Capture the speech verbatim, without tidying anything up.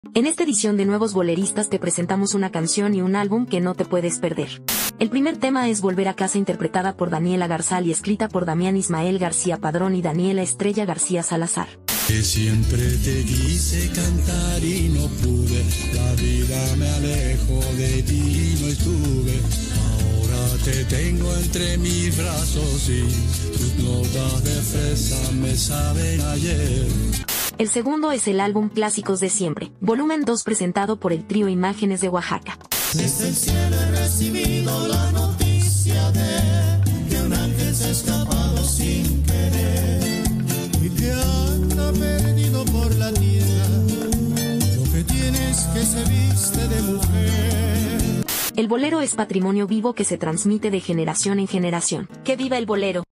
En esta edición de Nuevos Boleristas te presentamos una canción y un álbum que no te puedes perder. El primer tema es Volver a casa, interpretada por Daniela Garzal y escrita por Damián Ismael García Padrón y Daniela Estrella García Salazar. Que siempre te quise cantar y no pude, la vida me alejó de ti, no estuve. Ahora te tengo entre mis brazos y tus notas de fresa me saben ayer. El segundo es el álbum Clásicos de Siempre, volumen dos, presentado por el trío Imágenes de Oaxaca. Desde el cielo he recibido la noticia de que un ángel se ha escapado sin querer y que anda perdido por la tierra. Lo que tiene es que se viste de mujer. El bolero es patrimonio vivo que se transmite de generación en generación. ¡Que viva el bolero!